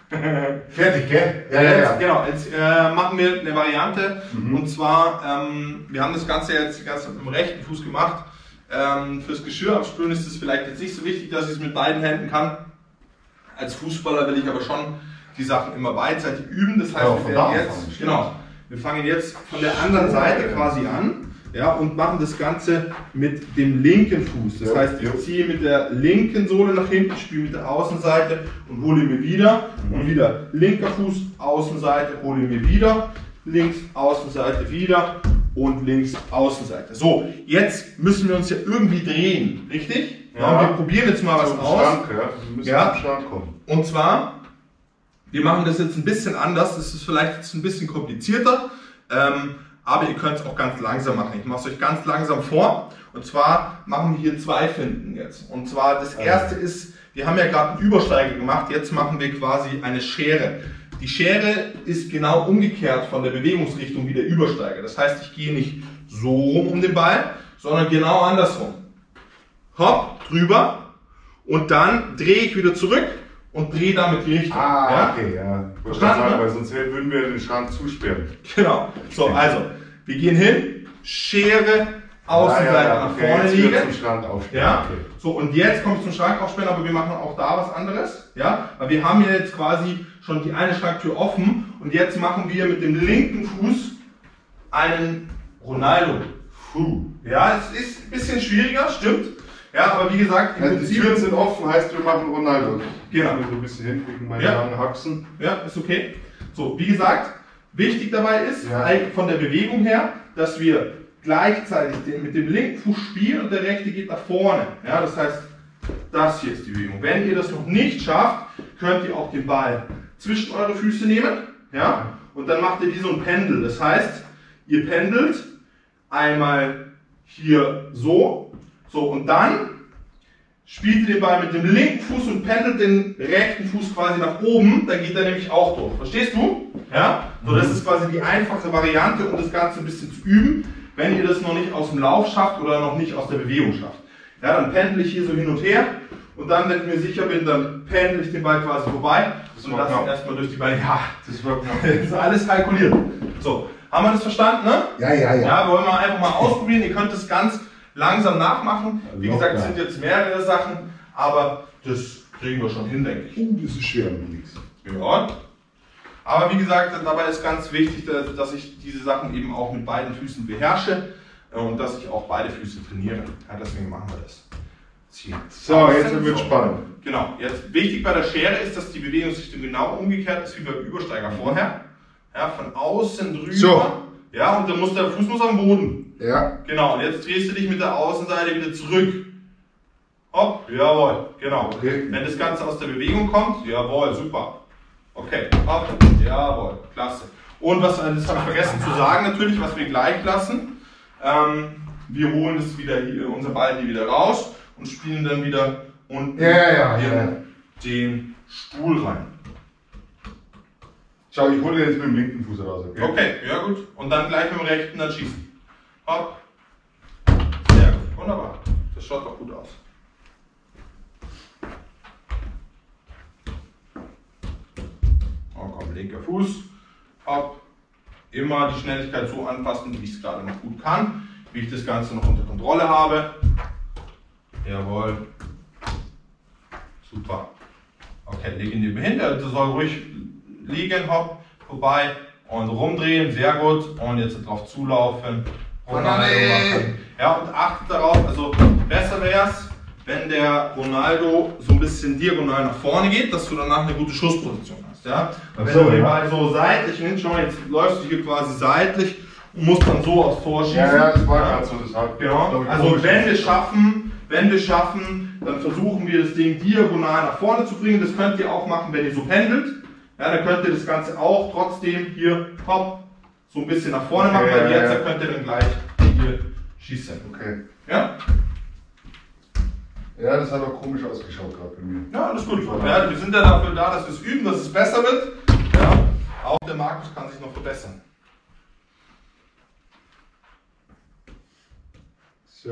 Fertig, gell? Ja, ja, jetzt, genau, jetzt äh, machen wir eine Variante. Mhm. Und zwar, ähm, wir haben das Ganze jetzt die ganze Zeit mit dem rechten Fuß gemacht. Ähm, fürs Geschirr abspülen ist es vielleicht jetzt nicht so wichtig, dass ich es mit beiden Händen kann. Als Fußballer will ich aber schon die Sachen immer beidseitig üben. Das heißt, Ja, wir werden jetzt, genau, wir fangen jetzt von der anderen Seite quasi an, ja, und machen das Ganze mit dem linken Fuß. Das Ja, heißt, ich ja. ziehe mit der linken Sohle nach hinten, spiele mit der Außenseite und hole mir wieder. Und wieder linker Fuß, Außenseite, hole mir wieder. Links, Außenseite wieder. Und links, Außenseite. So, jetzt müssen wir uns ja irgendwie drehen, richtig? Ja. Ja, und wir probieren jetzt mal was Zum aus. Schrank, ja. Wir müssen Ja. zum Schrank kommen. Und zwar, wir machen das jetzt ein bisschen anders. Das ist vielleicht jetzt ein bisschen komplizierter, ähm, aber ihr könnt es auch ganz langsam machen. Ich mache es euch ganz langsam vor. Und zwar machen wir hier zwei Finden jetzt. Und zwar das erste ist, wir haben ja gerade einen Übersteiger gemacht. Jetzt machen wir quasi eine Schere. Die Schere ist genau umgekehrt von der Bewegungsrichtung wie der Übersteiger. Das heißt, ich gehe nicht so rum um den Ball, sondern genau andersrum. Hopp, drüber und dann drehe ich wieder zurück und drehe damit die Richtung. Ah, ja? okay, ja. Ich wollte Verstanden, sagen, ne? weil sonst würden wir den Schrank zusperren. Genau. So, also, wir gehen hin, Schere, Außenseite Ja, ja, ja, nach okay, vorne jetzt wieder legen. zum Schrank aufsperren. Ja, Okay. so und jetzt kommt es zum Schrank aufsperren, aber wir machen auch da was anderes. Ja, weil wir haben ja jetzt quasi schon die eine Schranktür offen und jetzt machen wir mit dem linken Fuß einen Ronaldo. Puh. Ja, es ist ein bisschen schwieriger, stimmt. Ja, aber wie gesagt, im Also die Prinzip, Türen sind offen, heißt wir machen Ronaldo. Genau. Ich will so ein bisschen hingucken, meine Ja. langen Haxen. ja, ist okay. So, wie gesagt, wichtig dabei ist, Ja. eigentlich von der Bewegung her, dass wir gleichzeitig den, mit dem linken Fuß spielen und der rechte geht nach vorne. Ja, das heißt, das hier ist die Bewegung. Wenn ihr das noch nicht schafft, könnt ihr auch den Ball zwischen eure Füße nehmen. Ja, und dann macht ihr wie so ein Pendel. Das heißt, ihr pendelt einmal hier so, so und dann spielt ihr den Ball mit dem linken Fuß und pendelt den rechten Fuß quasi nach oben, dann geht er nämlich auch durch. Verstehst du? Ja? So, das ist quasi die einfache Variante, um das Ganze ein bisschen zu üben, wenn ihr das noch nicht aus dem Lauf schafft oder noch nicht aus der Bewegung schafft. Ja, dann pendel ich hier so hin und her und dann, wenn ich mir sicher bin, dann pendel ich den Ball quasi vorbei Das und war lasse ihn knapp. erstmal durch die Beine. Ja, Das war knapp. das ist alles kalkuliert. So, haben wir das verstanden, ne? Ja, ja, ja. Ja, wollen wir einfach mal ausprobieren. Ihr könnt es ganz langsam nachmachen. Wie gesagt, es Locker. sind jetzt mehrere Sachen, aber das kriegen wir schon hin, denke ich. Uh, das ist schwer, Felix. Ja. Aber wie gesagt, dabei ist ganz wichtig, dass dass ich diese Sachen eben auch mit beiden Füßen beherrsche und dass ich auch beide Füße trainiere. Ja, deswegen machen wir das. Ziehen. So, jetzt wird es spannend. Genau, jetzt wichtig bei der Schere ist, dass die Bewegungsrichtung genau umgekehrt ist wie beim Übersteiger vorher. Ja, von außen drüber. So. Ja, und dann muss der Fuß muss am Boden. Ja. Genau, und jetzt drehst du dich mit der Außenseite wieder zurück. Hopp, jawohl, genau. Okay. Wenn das Ganze aus der Bewegung kommt, jawohl, super. Okay, hopp, jawohl, klasse. Und was, das habe ich vergessen zu sagen natürlich, was wir gleich lassen. Ähm, wir holen das wieder hier, unser Ball hier wieder raus und spielen dann wieder unten Ja, ja, ja, in ja. den Stuhl rein. Schau, ich hole den jetzt mit dem linken Fuß raus, okay? Okay, ja gut. Und dann gleich mit dem rechten dann schießen. Hopp. Sehr gut, wunderbar. Das schaut doch gut aus. Oh komm, linker Fuß. Hopp. Immer die Schnelligkeit so anpassen, wie ich es gerade noch gut kann. Wie ich das Ganze noch unter Kontrolle habe. Jawohl. Super. Okay, leg ihn neben hin. Der soll ruhig liegen, hopp, vorbei und rumdrehen. Sehr gut. Und jetzt drauf zulaufen. Ronaldo machen. Ja, und achtet darauf, also besser wäre es, wenn der Ronaldo so ein bisschen diagonal nach vorne geht, dass du danach eine gute Schussposition hast. Ja? Weil wenn so, du den ja. Ball so seitlich hin, schau mal, jetzt läufst du hier quasi seitlich und musst dann so aufs Tor schießen. Ja, ja, das war gerade so, das hat, Genau. ich, Also wenn wir schaffen, wenn wir schaffen, dann versuchen wir das Ding diagonal nach vorne zu bringen. Das könnt ihr auch machen, wenn ihr so pendelt. Ja, dann könnt ihr das Ganze auch trotzdem hier, hopp, so ein bisschen nach vorne machen, Okay, weil ja, jetzt ja. könnt ihr dann gleich hier schießen. Okay. Ja? Ja, das hat auch komisch ausgeschaut gerade bei mir. Ja, alles gut. Ja, wir sind ja dafür da, dass wir es üben, dass es besser wird. Ja? Auch der Markus kann sich noch verbessern. So.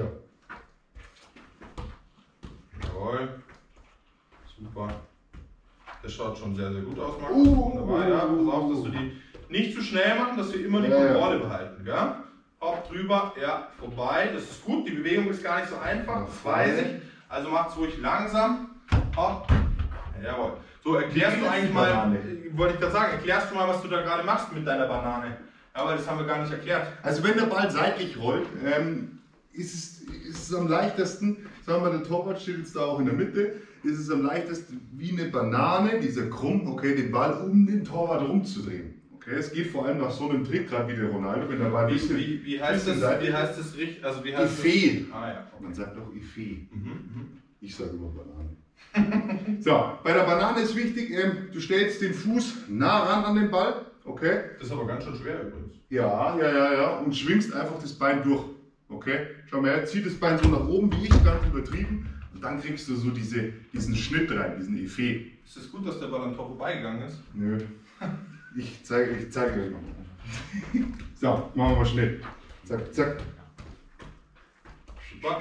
Jawohl. Super. Das schaut schon sehr, sehr gut aus, Markus. Uh, Wunderbar, ja. Pass auf, dass wir die nicht zu schnell machen, dass wir immer die Ja, Kontrolle ja. behalten. Gell? Hopp, drüber, ja, vorbei. Das ist gut. Die Bewegung ist gar nicht so einfach, das weiß ich. Also macht es ruhig langsam. Hopp. Jawohl. So, erklärst du eigentlich mal, Banane. wollte ich gerade sagen, erklärst du mal, was du da gerade machst mit deiner Banane. Ja, weil das haben wir gar nicht erklärt. Also wenn der Ball seitlich rollt, ähm, ist, es, ist es am leichtesten, sagen wir, der Torwart steht jetzt da auch in der Mitte, ist es am leichtesten wie eine Banane, dieser Krumm, okay, den Ball um den Torwart rumzudrehen. Okay, es geht vor allem nach so einem Trick, gerade wie der Ronaldo, wenn der Ball ein Wie, bisschen, wie, wie, heißt bisschen das, seitlich- wie heißt das richtig? Also wie heißt Effet. das? Ah ja. Man sagt auch Effet. Mhm, mhm. Ich sage immer Banane. So, bei der Banane ist wichtig, ähm, du stellst den Fuß nah ran an den Ball, okay? Das ist aber ganz schön schwer übrigens. Ja, ja, ja, ja. Und schwingst einfach das Bein durch. Okay? Schau mal her, zieh das Bein so nach oben wie ich, ganz übertrieben. Und dann kriegst du so diese, diesen Schnitt rein, diesen Effet. Ist es gut, dass der Ball am Tor vorbeigegangen ist? Nö. Ich zeige ich zeig euch noch. So, machen wir mal Schnitt. Zack, zack. Super.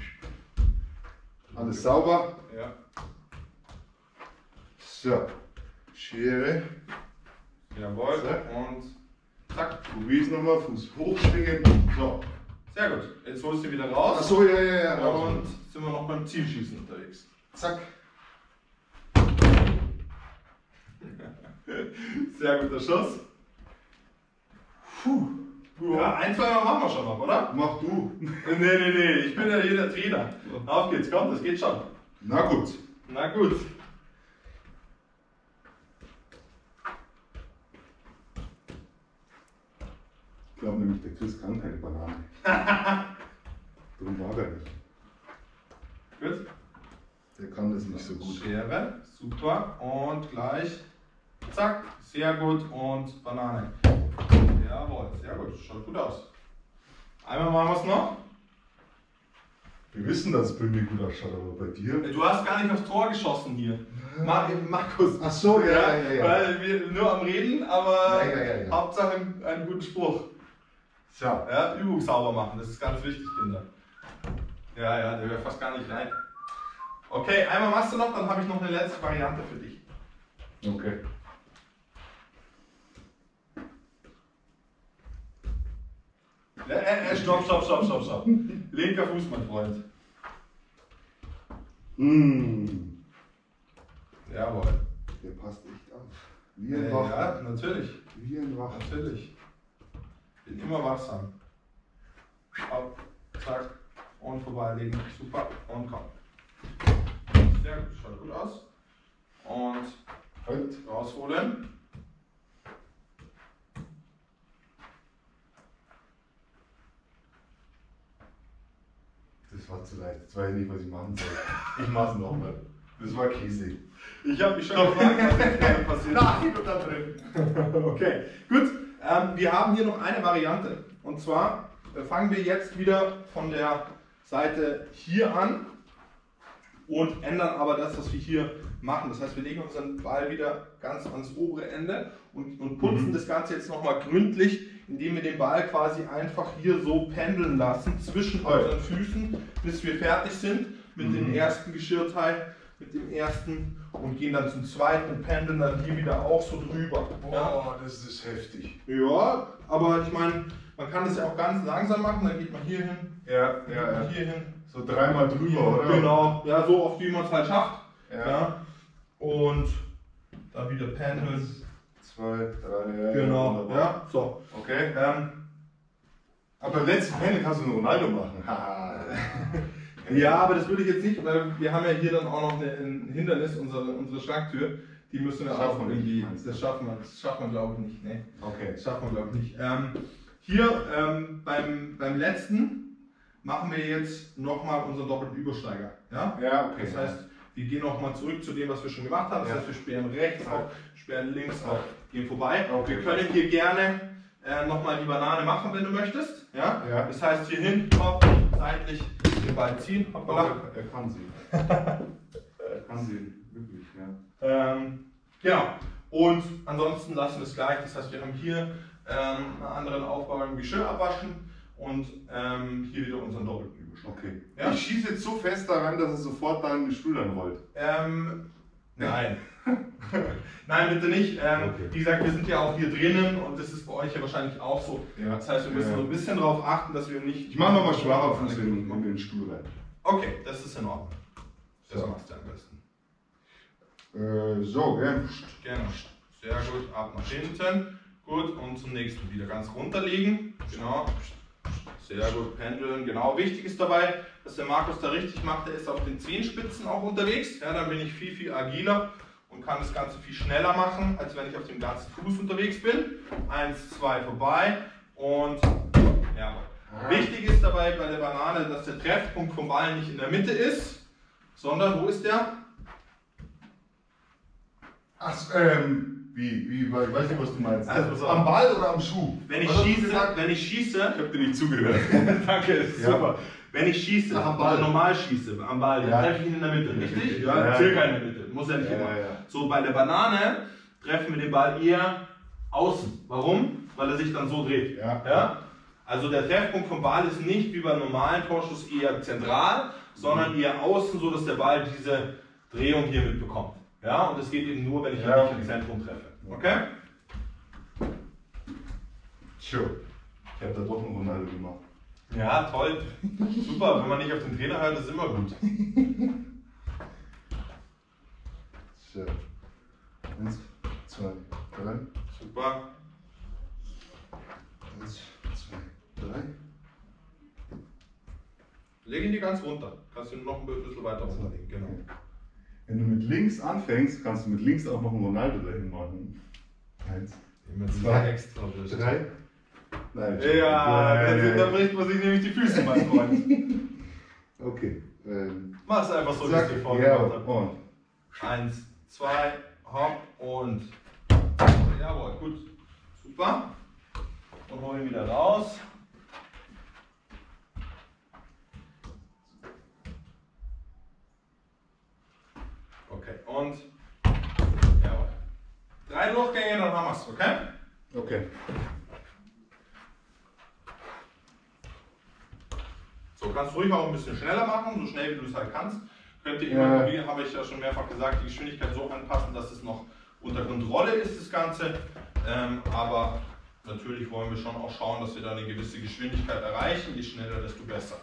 Alles sauber. Ja. So. Schere. Jawohl. Zack. Und zack. Probier's nochmal. Fuß hochschwingen. So. Sehr gut. Jetzt holst du wieder raus. Achso, ja, ja, ja. Und sind wir noch beim Zielschießen unterwegs. Zack. Sehr guter Schuss. Puh. Ja, ein, zwei Mal machen wir schon noch, oder? Mach du. Nee, nee, nee. Ich bin ja hier der Trainer. Auf geht's, komm, das geht schon. Na gut. Na gut. Ich glaube nämlich, der Chris kann keine Banane. Darum war er nicht. Gut. Der kann das nicht so gut. Schere, super. Und gleich, zack, sehr gut und Banane. Jawohl, sehr gut, schaut gut aus. Einmal machen wir es noch. Wir wissen, dass es bei mir gut ausschaut, aber bei dir? Du hast gar nicht aufs Tor geschossen hier. Mar Markus. Ach so, ja, ja, ja. ja. Weil wir nur am Reden, aber Ja, ja, ja, ja. Hauptsache einen, einen guten Spruch. So. Ja, Übung sauber machen, das ist ganz wichtig, Kinder. Ja, ja, der wäre fast gar nicht rein. Okay, einmal machst du noch, dann habe ich noch eine letzte Variante für dich. Okay. Äh, äh, stopp, stopp, stopp, stopp, stopp. Linker Fuß, mein Freund. Mmh. Jawohl. Der passt echt auf. Wie Ja, ein Wach. ja, natürlich. Wie ein Wach. Natürlich. Bin immer wachsam. Auf, zack, und vorbeilegen. Super, und komm. Sehr gut, schaut gut aus. Und Halt. rausholen. Das war zu leicht. Jetzt weiß ich nicht, was ich machen soll. Ich mach's nochmal. Das war Käse. Ich habe mich schon gefragt, was jetzt gerade passiert. Nein, und da drin. Okay, gut. Ähm, wir haben hier noch eine Variante. Und zwar äh, fangen wir jetzt wieder von der Seite hier an und ändern aber das, was wir hier machen. Das heißt, wir legen unseren Ball wieder ganz ans obere Ende und, und putzen mhm. das Ganze jetzt nochmal gründlich, indem wir den Ball quasi einfach hier so pendeln lassen zwischen unseren Füßen, bis wir fertig sind mit mhm. dem ersten Geschirrteil, mit dem ersten und gehen dann zum zweiten und pendeln dann hier wieder auch so drüber. Boah, Ja. das ist heftig. Ja, aber ich meine, man kann das ja auch ganz langsam machen, dann geht man hier hin, Ja, dann ja, geht man ja. hier hin. So dreimal drüber, Hier, oder? genau, ja, so oft wie man es halt schafft. Ja. Ja. Und dann wieder pendeln. Zwei, drei, ja. Genau, wunderbar. ja, so. Okay. Ähm, Aber beim letzten Pendel kannst du einen Ronaldo machen. Haha. Ja, aber das würde ich jetzt nicht, weil wir haben ja hier dann auch noch eine, ein Hindernis, unsere, unsere Schranktür. Die müssen wir auch irgendwie. Das schaffen wir, das schaffen wir glaube ich nicht. Nee. Okay. Das schaffen wir glaube ich nicht. Ähm, hier ähm, beim, beim letzten machen wir jetzt nochmal unseren doppelten Übersteiger. Ja, ja okay. Das heißt, wir gehen nochmal zurück zu dem, was wir schon gemacht haben. Das ja. heißt, wir sperren rechts auf, sperren links auf, gehen vorbei. Okay. Wir können hier gerne äh, nochmal die Banane machen, wenn du möchtest. Ja? Ja. Das heißt, hier hin, hopp, seitlich den Ball ziehen. Hoppala. Oh, er kann sie. Er kann sie, wirklich, ja. Ähm, genau. Und ansonsten lassen wir es gleich. Das heißt, wir haben hier ähm, einen anderen Aufbau im Geschirr abwaschen und ähm, hier wieder unseren doppelten Überschlag. Okay. Ja? Ich schieße jetzt so fest da rein, dass es sofort da in den Stuhl dann rollt. Ähm, nein. Nein, bitte nicht. Ähm, Okay. Wie gesagt, wir sind ja auch hier drinnen und das ist bei euch ja wahrscheinlich auch so. Ja. Das heißt, wir müssen Ja. so ein bisschen darauf achten, dass wir nicht. Ich mache nochmal schwacher Fuß in, in den Stuhl rein. Okay, das ist in Ordnung. Das So. machst du am besten. Äh, so, gell? Genau. Sehr gut. Ab nach hinten. Gut. Und zum nächsten wieder ganz runterlegen. Genau. Sehr gut. Pendeln. Genau. Wichtig ist dabei, dass der Markus da richtig macht. Der ist auf den Zehenspitzen auch unterwegs. Ja, dann bin ich viel, viel agiler und kann das Ganze viel schneller machen, als wenn ich auf dem ganzen Fuß unterwegs bin. Eins, zwei, vorbei. Und ja. Wichtig ist dabei bei der Banane, dass der Treffpunkt vom Ball nicht in der Mitte ist, sondern wo ist der? Ach, ähm, wie, wie, ich weiß nicht, was du meinst. Also, so. Am Ball oder am Schuh? Wenn ich Was hast du schieße, gesagt? wenn ich schieße, Ich hab dir nicht zugehört. danke, ist Ja. super. Wenn ich schieße, Ach, am Ball. also normal schieße, am Ball, dann Ja. treffe ich ihn in der Mitte, richtig? Ja, Ja, circa ja. in der Mitte, muss ja nicht Ja, immer. ja. So, bei der Banane treffen wir den Ball eher außen. Warum? Weil er sich dann so dreht. Ja. Ja? Also der Treffpunkt vom Ball ist nicht wie beim normalen Torschuss eher zentral, sondern eher außen, so dass der Ball diese Drehung hier mitbekommt. Ja? Und das geht eben nur, wenn ich ihn Ja, nicht okay. im Zentrum treffe. Okay? Sure. Ich hab da doch eine Ronaldo gemacht. Ja, toll. Super, wenn man nicht auf den Trainer hört, ist immer gut. So. Eins, zwei, drei. Super. Eins, zwei, drei. Leg ihn dir ganz runter. Kannst du ihn noch ein bisschen weiter runterlegen. Genau. Wenn du mit links anfängst, kannst du mit links auch noch einen Ronaldo dahin machen. Eins, Immer zwei, extra Lust. drei. Nein, Ja, Nein, da, nein, da nein. bricht man sich nämlich die Füße, mein Freund. Okay. Ähm, Mach es einfach so, wie ich zack, dir ja, vorgemacht habe. und. Eins, zwei, hopp und. Jawohl, gut. Super. Und holen wieder raus. Okay, und. Jawohl. Drei Durchgänge, dann haben wir es, okay? Okay. So, kannst du ruhig auch ein bisschen schneller machen, so schnell wie du es halt kannst. Könnt ihr Ja. immer, wie habe ich ja schon mehrfach gesagt, die Geschwindigkeit so anpassen, dass es noch unter Kontrolle ist, das Ganze. Ähm, aber natürlich wollen wir schon auch schauen, dass wir da eine gewisse Geschwindigkeit erreichen. Je schneller, desto besser.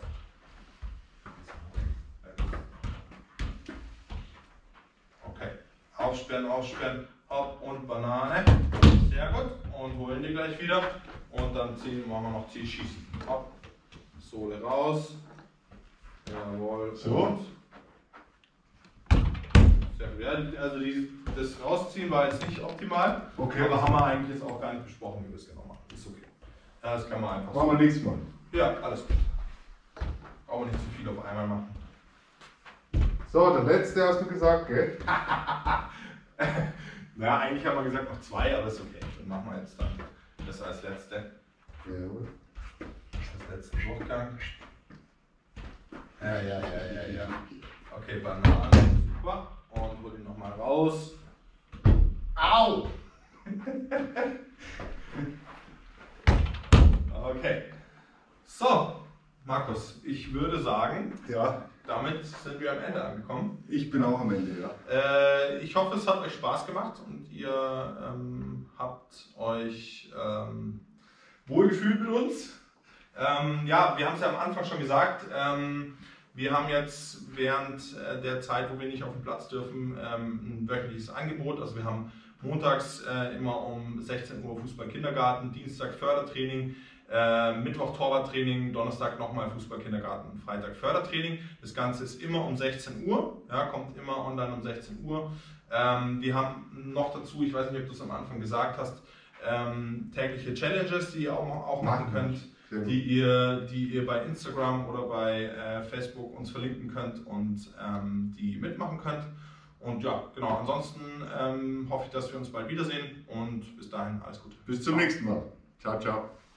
Okay, aufsperren, aufsperren, hopp und Banane. Sehr gut. Und holen die gleich wieder. Und dann ziehen, machen wir noch Zielschießen. Hopp. Sohle raus. Jawohl. So. Und. Sehr gut. Ja, also die, das Rausziehen war jetzt nicht optimal. Okay. Aber haben wir eigentlich jetzt auch gar nicht besprochen, wie wir es genau machen. Ist okay. Ja, das kann man einfach Machen wir nächstes Mal. Ja, alles gut. Brauchen wir nicht zu viel auf einmal machen. So, der letzte hast du gesagt, gell? Ja, eigentlich haben wir gesagt noch zwei, aber ist okay. Dann machen wir jetzt dann das als letzte. Jawohl. Als letzten Durchgang. Ja, ja, ja, ja, ja. Okay, Banane. Super. Und hol ihn nochmal raus. Au! Okay. So, Markus, ich würde sagen, Ja, damit sind wir am Ende angekommen. ich bin auch am Ende, ja. Äh, ich hoffe, es hat euch Spaß gemacht und ihr ähm, habt euch ähm, wohlgefühlt mit uns. Ähm, ja, wir haben es ja am Anfang schon gesagt. Ähm, wir haben jetzt während äh, der Zeit, wo wir nicht auf den Platz dürfen, ähm, ein wöchentliches Angebot. Also wir haben montags äh, immer um sechzehn Uhr Fußball-Kindergarten, Dienstag Fördertraining. Äh, Mittwoch Torwarttraining, Donnerstag nochmal Fußballkindergarten, Freitag Fördertraining. Das Ganze ist immer um sechzehn Uhr, ja, kommt immer online um sechzehn Uhr. Ähm, wir haben noch dazu, ich weiß nicht, ob du es am Anfang gesagt hast, ähm, tägliche Challenges, die ihr auch, auch machen könnt, die ihr, die ihr bei Instagram oder bei äh, Facebook uns verlinken könnt und ähm, die mitmachen könnt. Und ja, genau, ansonsten ähm, hoffe ich, dass wir uns bald wiedersehen und bis dahin alles Gute. Bis zum nächsten Mal. Ciao, ciao.